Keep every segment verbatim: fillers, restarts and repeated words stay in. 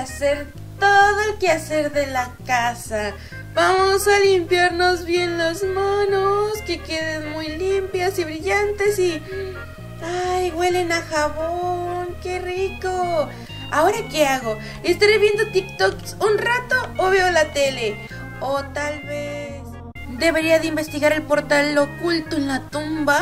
hacer todo el quehacer de la casa. Vamos a limpiarnos bien las manos, que queden muy limpias y brillantes y... ¡ay, huelen a jabón! ¡Qué rico! ¿Ahora qué hago? ¿Estaré viendo TikToks un rato o veo la tele? O tal vez... ¿debería de investigar el portal oculto en la tumba?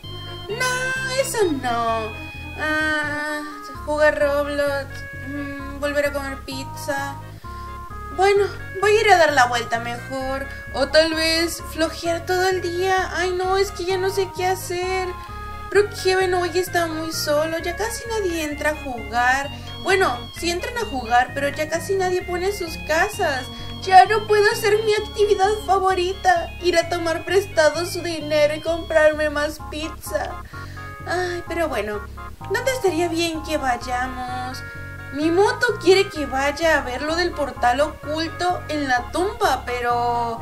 No, eso no. Ah, jugar Roblox, mmm, volver a comer pizza. Bueno, voy a ir a dar la vuelta mejor. O tal vez flojear todo el día. Ay no, es que ya no sé qué hacer. Brookhaven hoy está muy solo. Ya casi nadie entra a jugar. Bueno, sí entran a jugar, pero ya casi nadie pone sus casas. Ya no puedo hacer mi actividad favorita, ir a tomar prestado su dinero y comprarme más pizza. Ay, pero bueno, ¿dónde estaría bien que vayamos? Mi moto quiere que vaya a ver lo del portal oculto en la tumba, pero...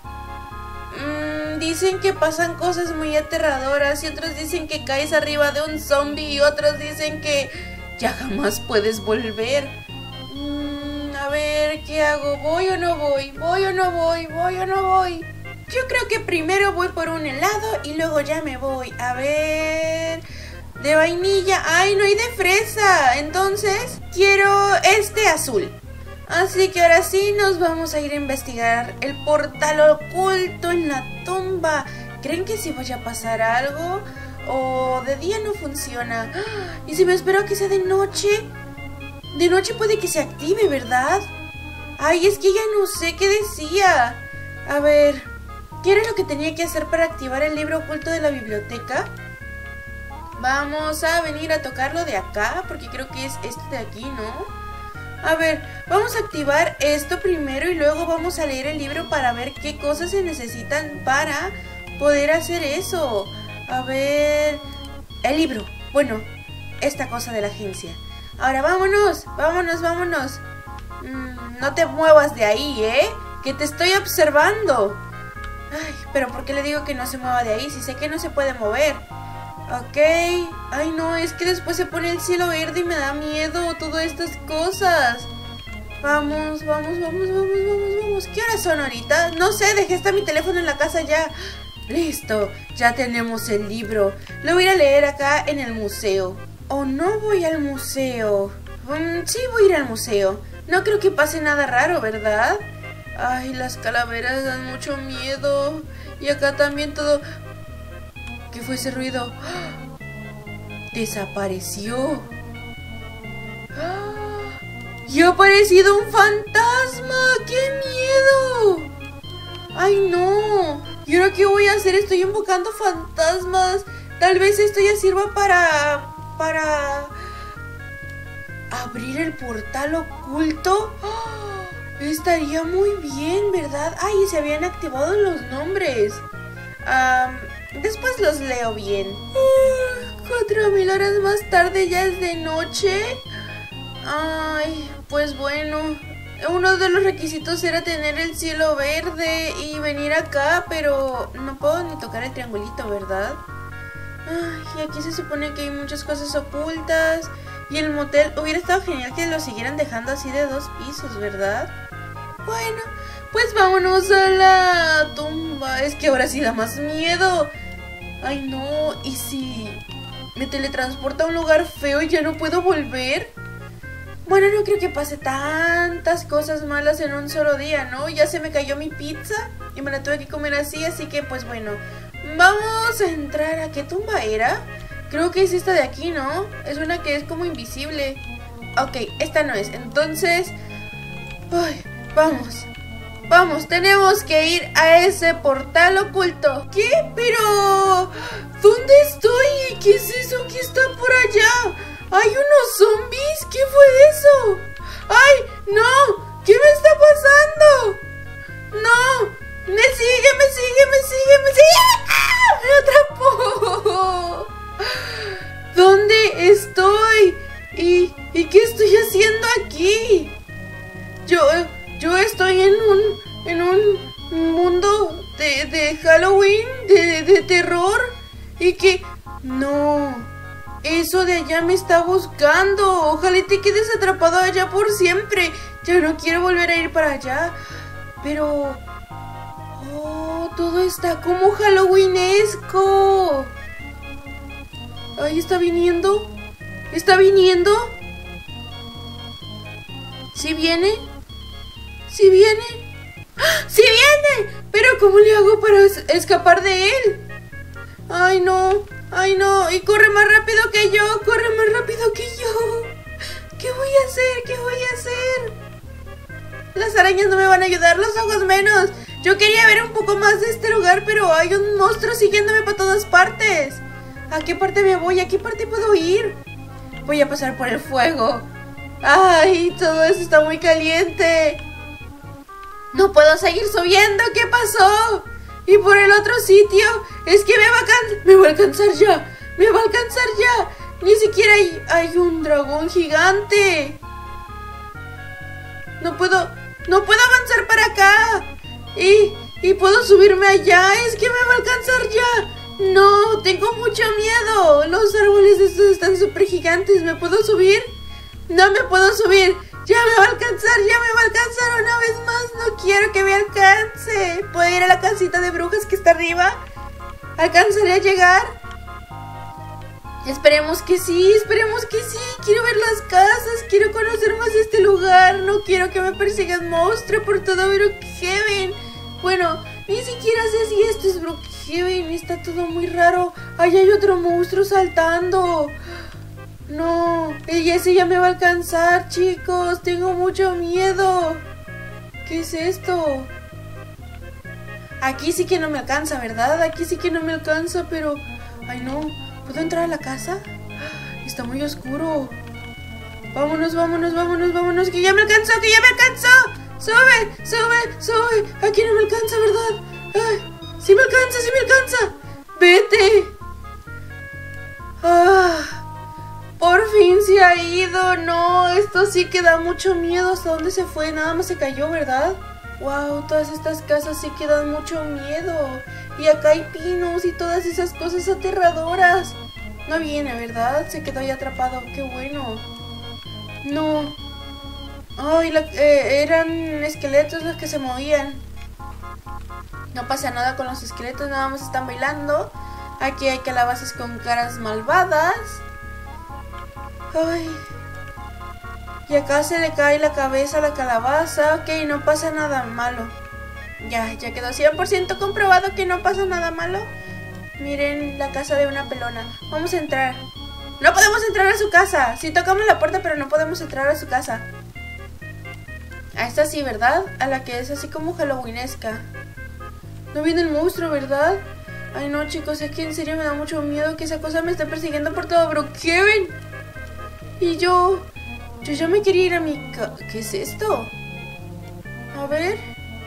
Mmm, dicen que pasan cosas muy aterradoras y otros dicen que caes arriba de un zombie y otros dicen que ya jamás puedes volver. Mmm, a ver, ¿qué hago? ¿Voy o no voy? ¿Voy o no voy? ¿Voy o no voy? Yo creo que primero voy por un helado y luego ya me voy. A ver... de vainilla. ¡Ay, no hay de fresa! Entonces, quiero este azul. Así que ahora sí nos vamos a ir a investigar el portal oculto en la tumba. ¿Creen que si vaya a pasar algo? ¿O de día no funciona? ¿Y si me espero a que sea de noche? De noche puede que se active, ¿verdad? Ay, es que ya no sé qué decía. A ver, ¿qué era lo que tenía que hacer para activar el libro oculto de la biblioteca? Vamos a venir a tocarlo de acá, porque creo que es este de aquí, ¿no? A ver, vamos a activar esto primero y luego vamos a leer el libro para ver qué cosas se necesitan para poder hacer eso. A ver... el libro. Bueno, esta cosa de la agencia. Ahora vámonos, vámonos, vámonos. Mm, no te muevas de ahí, ¿eh? Que te estoy observando. Ay, pero ¿por qué le digo que no se mueva de ahí si sé que no se puede mover? Ok, ay no, es que después se pone el cielo verde y me da miedo todas estas cosas. Vamos, vamos, vamos, vamos, vamos, vamos. ¿Qué horas son ahorita? No sé, dejé hasta mi teléfono en la casa ya. Listo, ya tenemos el libro. Lo voy a ir a leer acá en el museo. ¿O no voy al museo? Um, sí, voy a ir al museo. No creo que pase nada raro, ¿verdad? Ay, las calaveras dan mucho miedo. Y acá también todo... ¿qué fue ese ruido? ¡Ah! Desapareció. ¡Ah! ¡Y ha aparecido un fantasma! ¡Qué miedo! ¡Ay, no! ¿Y ahora qué voy a hacer? Estoy invocando fantasmas. Tal vez esto ya sirva para... para... abrir el portal oculto. ¡Ah! Estaría muy bien, ¿verdad? ¡Ay! Se habían activado los nombres. Um, Después los leo bien. Uh, Cuatro mil horas más tarde ya es de noche. Ay, pues bueno. Uno de los requisitos era tener el cielo verde y venir acá, pero no puedo ni tocar el triangulito, ¿verdad? Ay, y aquí se supone que hay muchas cosas ocultas. Y el motel, hubiera estado genial que lo siguieran dejando así de dos pisos, ¿verdad? Bueno, pues vámonos a la tumba. Es que ahora sí da más miedo. Ay no, ¿y si me teletransporta a un lugar feo y ya no puedo volver? Bueno, no creo que pase tantas cosas malas en un solo día, ¿no? Ya se me cayó mi pizza y me la tuve que comer así, así que pues bueno. Vamos a entrar. ¿A qué tumba era? Creo que es esta de aquí, ¿no? Es una que es como invisible. Ok, esta no es, entonces... ay, vamos. Vamos, tenemos que ir a ese portal oculto. ¿Qué? Pero... ¿dónde estoy? ¿Qué es eso que está por allá? ¿Hay unos zombies? ¿Qué fue eso? ¡Ay, no! ¿Qué me está pasando? ¡No! ¡Me sigue, me sigue, me sigue, me sigue! ¡Ah! ¡Me atrapó! ¿Dónde estoy? ¿Y, ¿Y qué estoy haciendo aquí? Yo... Yo estoy en un, en un mundo de, de Halloween, de, de terror, y que... no, Eso de allá me está buscando. Ojalá te quedes atrapado allá por siempre. Ya no quiero volver a ir para allá. Pero... oh, todo está como halloweenesco. Ahí está viniendo. ¿Está viniendo? ¿Sí viene? ¿Sí viene? ¡Ah! ¡Sí viene! Pero ¿cómo le hago para es escapar de él? ¡Ay, no! ¡Ay, no! Y corre más rápido que yo. Corre más rápido que yo. ¿Qué voy a hacer? ¿Qué voy a hacer? Las arañas no me van a ayudar, los ojos menos. Yo quería ver un poco más de este lugar, pero hay un monstruo siguiéndome por todas partes. ¿A qué parte me voy? ¿A qué parte puedo ir? Voy a pasar por el fuego. ¡Ay! Todo eso está muy caliente. No puedo seguir subiendo. ¿Qué pasó? Y por el otro sitio, es que me va a alcanzar. Me va a alcanzar ya. Me va a alcanzar ya. Ni siquiera hay, hay un dragón gigante. No puedo, no puedo avanzar para acá. Y, y puedo subirme allá. Es que me va a alcanzar ya. No, tengo mucho miedo. Los árboles estos están súper gigantes. ¿Me puedo subir? No me puedo subir. Ya me va a alcanzar, ya me va a alcanzar una vez más. No quiero que me alcance. ¿Puedo ir a la casita de brujas que está arriba? ¿Alcanzaré a llegar? Esperemos que sí, esperemos que sí. Quiero ver las casas, quiero conocer más este lugar. No quiero que me persigan monstruos por todo Brookhaven. Bueno, ni siquiera sé si esto es Brookhaven. Está todo muy raro. Ahí hay otro monstruo saltando. No, y ese ya me va a alcanzar, chicos. Tengo mucho miedo. ¿Qué es esto? Aquí sí que no me alcanza, ¿verdad? Aquí sí que no me alcanza, pero... ay, no. ¿Puedo entrar a la casa? Está muy oscuro. Vámonos, vámonos, vámonos, vámonos. Que ya me alcanzó, que ya me alcanzó. Sube, sube, sube. Aquí no me alcanza, ¿verdad? Ay, sí me alcanza, sí me alcanza. Vete. Ah... por fin se ha ido. No, esto sí que da mucho miedo. ¿Hasta dónde se fue? Nada más se cayó, ¿verdad? Wow, todas estas casas sí que dan mucho miedo. Y acá hay pinos y todas esas cosas aterradoras. No viene, ¿verdad? Se quedó ahí atrapado. Qué bueno. No. Ay, la, eh, eran esqueletos los que se movían. No pasa nada con los esqueletos, nada más están bailando. Aquí hay calabazas con caras malvadas. Ay. Y acá se le cae la cabeza a la calabaza. Ok, no pasa nada malo. Ya, ya quedó cien por ciento comprobado que no pasa nada malo. Miren la casa de una pelona. Vamos a entrar. No podemos entrar a su casa. Sí tocamos la puerta, pero no podemos entrar a su casa. A esta sí, ¿verdad? A la que es así como halloweenesca. No viene el monstruo, ¿verdad? Ay no, chicos, es que en serio me da mucho miedo que esa cosa me esté persiguiendo por todo Brookhaven. Y yo... yo ya me quería ir a mi ca... ¿qué es esto? A ver...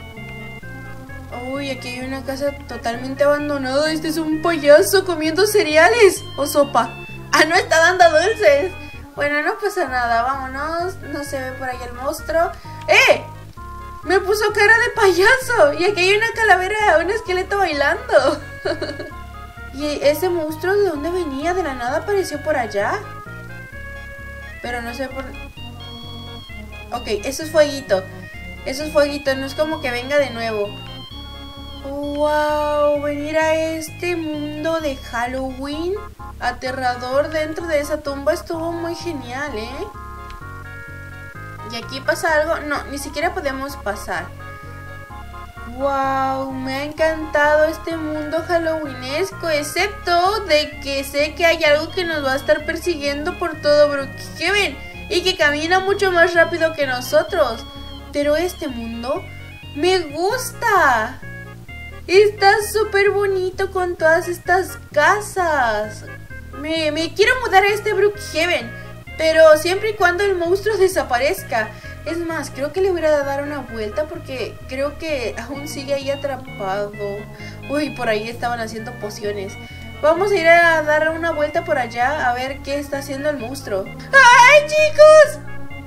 uy, aquí hay una casa totalmente abandonada. Este es un payaso comiendo cereales o sopa. Ah, no, está dando dulces. Bueno, no pasa nada, vámonos. No se ve por ahí el monstruo. ¡Eh! Me puso cara de payaso. Y aquí hay una calavera, un esqueleto bailando. ¿Y ese monstruo de dónde venía? De la nada apareció por allá. Pero no sé por... ok, eso es fueguito. Eso es fueguito, no es como que venga de nuevo. Wow, venir a este mundo de Halloween aterrador dentro de esa tumba estuvo muy genial, ¿eh? Y aquí pasa algo... no, ni siquiera podemos pasar. Wow, me ha encantado este mundo halloweenesco, excepto de que sé que hay algo que nos va a estar persiguiendo por todo Brookhaven y que camina mucho más rápido que nosotros. Pero este mundo me gusta. Está súper bonito con todas estas casas. Me, me quiero mudar a este Brookhaven, pero siempre y cuando el monstruo desaparezca. Es más, creo que le voy a dar una vuelta porque creo que aún sigue ahí atrapado. Uy, por ahí estaban haciendo pociones. Vamos a ir a dar una vuelta por allá a ver qué está haciendo el monstruo. ¡Ay, chicos!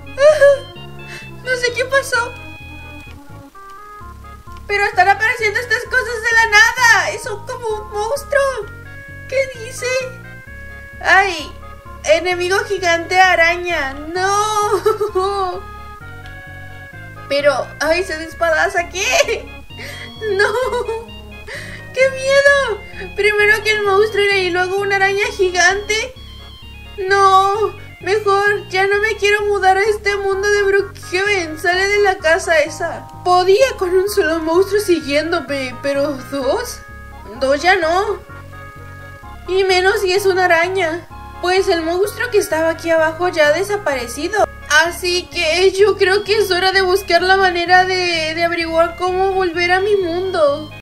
No sé qué pasó, pero están apareciendo estas cosas de la nada. Son como un monstruo. ¿Qué dice? Ay, enemigo gigante araña. No. Pero, ay, se despadaza, ¿qué? No. ¡Qué miedo! Primero que el monstruo y luego una araña gigante. No, mejor ya no me quiero mudar a este mundo de Brookhaven. Sale de la casa esa. Podía con un solo monstruo siguiéndome, pero dos, dos ya no. Y menos si es una araña. Pues el monstruo que estaba aquí abajo ya ha desaparecido. Así que yo creo que es hora de buscar la manera de, de averiguar cómo volver a mi mundo.